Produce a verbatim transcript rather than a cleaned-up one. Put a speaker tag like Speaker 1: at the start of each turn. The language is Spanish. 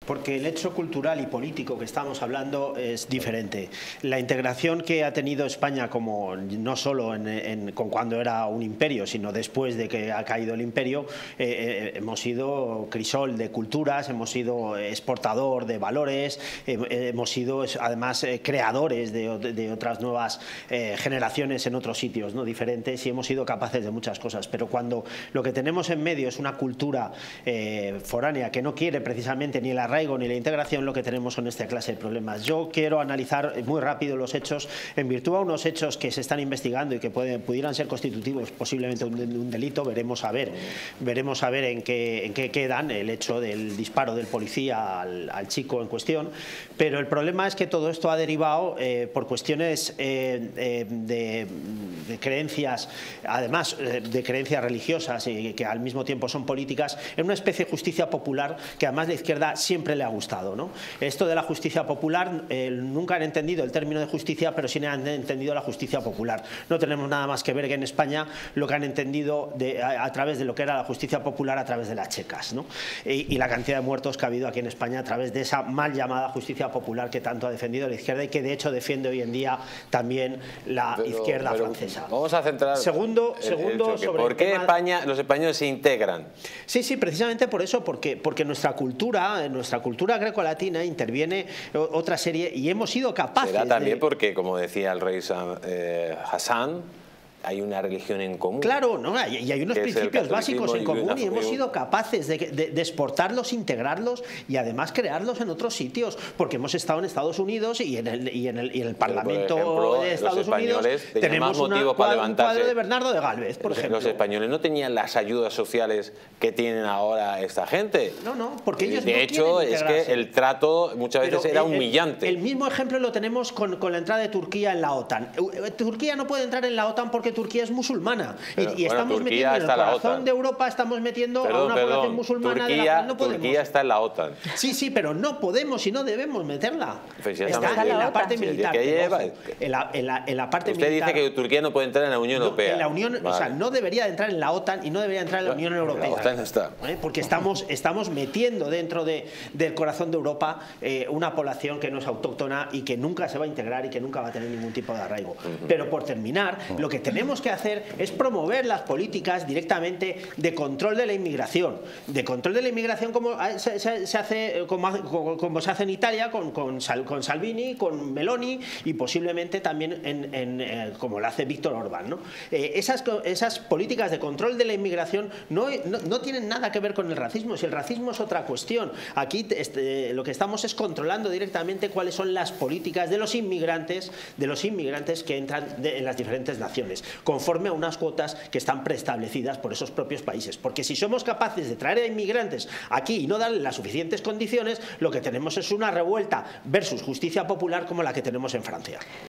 Speaker 1: Porque el hecho cultural y político que estamos hablando es diferente. La integración que ha tenido España, como no solo en, en, con cuando era un imperio, sino después de que ha caído el imperio, eh, eh, hemos sido crisol de culturas, hemos sido exportador de valores, eh, hemos sido además eh, creadores de, de, de otras nuevas eh, generaciones en otros sitios, ¿no?, diferentes, y hemos sido capaces de muchas cosas. Pero cuando lo que tenemos en medio es una cultura eh, foránea que no quiere precisamente ni el arraigo ni la integración, lo que tenemos son esta clase de problemas. Yo quiero analizar muy rápido los hechos en virtud a unos hechos que se están investigando y que pueden, pudieran ser constitutivos posiblemente de un, un delito. Veremos a ver, veremos a ver en qué, en qué quedan el hecho del disparo del policía al, al chico en cuestión, pero el problema es que todo esto ha derivado eh, por cuestiones eh, eh, de, de creencias, además eh, de creencias religiosas y que al mismo tiempo son políticas, en una especie de justicia popular que además la izquierda siempre le ha gustado, ¿no? Esto de la justicia popular, eh, nunca han entendido el término de justicia, pero sí han entendido la justicia popular. No tenemos nada más que ver que en España lo que han entendido de, a, a través de lo que era la justicia popular a través de las checas, ¿no? Y, y la cantidad de muertos que ha habido aquí en España a través de esa mal llamada justicia popular que tanto ha defendido la izquierda y que de hecho defiende hoy en día también la pero, izquierda pero francesa.
Speaker 2: Vamos a centrar
Speaker 1: segundo,
Speaker 2: el,
Speaker 1: segundo
Speaker 2: el
Speaker 1: sobre
Speaker 2: ¿Por qué tema... España, los españoles se integran?
Speaker 1: Sí, sí, precisamente por eso, porque, porque nuestra cultura, nuestra cultura grecolatina interviene otra serie y hemos sido capaces.
Speaker 2: Será también
Speaker 1: de...
Speaker 2: porque, como decía el rey eh, Hassan, hay una religión en común.
Speaker 1: Claro, ¿no? y hay unos principios básicos en común y, y hemos sido capaces de, de, de exportarlos, integrarlos y además crearlos en otros sitios, porque hemos estado en Estados Unidos y en el, y en el, y en el Parlamento
Speaker 2: ejemplo,
Speaker 1: de Estados Unidos tenemos
Speaker 2: más
Speaker 1: una,
Speaker 2: para
Speaker 1: un cuadro de Bernardo de Gálvez, por
Speaker 2: los,
Speaker 1: ejemplo.
Speaker 2: Los españoles no tenían las ayudas sociales que tienen ahora esta gente.
Speaker 1: No, no, porque ellos
Speaker 2: de
Speaker 1: no
Speaker 2: hecho es que el trato muchas veces
Speaker 1: Pero
Speaker 2: era
Speaker 1: el,
Speaker 2: humillante.
Speaker 1: El, el mismo ejemplo lo tenemos con, con la entrada de Turquía en la OTAN. Turquía no puede entrar en la OTAN porque Turquía es musulmana.
Speaker 2: Pero,
Speaker 1: y, y
Speaker 2: bueno,
Speaker 1: estamos
Speaker 2: Turquía
Speaker 1: metiendo en el corazón de Europa, estamos metiendo
Speaker 2: perdón,
Speaker 1: a una
Speaker 2: perdón,
Speaker 1: población musulmana
Speaker 2: Turquía,
Speaker 1: de la cual no podemos.
Speaker 2: Turquía está en la OTAN.
Speaker 1: Sí, sí, pero no podemos y no debemos meterla.
Speaker 2: Pues ya
Speaker 1: está
Speaker 2: está
Speaker 1: en la,
Speaker 2: la
Speaker 1: parte
Speaker 2: sí,
Speaker 1: militar.
Speaker 2: Que lleva...
Speaker 1: en, la, en, la, en la parte
Speaker 2: Usted
Speaker 1: militar.
Speaker 2: dice que Turquía no puede entrar en la Unión Europea.
Speaker 1: En la Unión, vale. O sea, no debería entrar en la OTAN y no debería entrar en la Unión Europea.
Speaker 2: La OTAN está.
Speaker 1: ¿Eh? Porque estamos, estamos metiendo dentro de, del corazón de Europa eh, una población que no es autóctona y que nunca se va a integrar y que nunca va a tener ningún tipo de arraigo. Uh-huh. Pero por terminar, uh-huh. lo que tenemos que hacer es promover las políticas directamente de control de la inmigración, de control de la inmigración como se, se, se hace como, como se hace en Italia con, con, Sal, con Salvini, con Meloni y posiblemente también en, en, eh, como lo hace Víctor Orbán, ¿no? Eh, esas, esas políticas de control de la inmigración no, no, no tienen nada que ver con el racismo. Si el racismo es otra cuestión, aquí este, lo que estamos es controlando directamente cuáles son las políticas de los inmigrantes, de los inmigrantes que entran de, en las diferentes naciones, conforme a unas cuotas que están preestablecidas por esos propios países, porque si somos capaces de traer a inmigrantes aquí y no darle las suficientes condiciones, lo que tenemos es una revuelta versus justicia popular como la que tenemos en Francia.